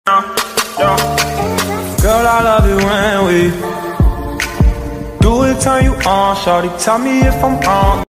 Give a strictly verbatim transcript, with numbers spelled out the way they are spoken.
Girl, I love it when we do it, turn you on. Shawty, tell me if I'm wrong.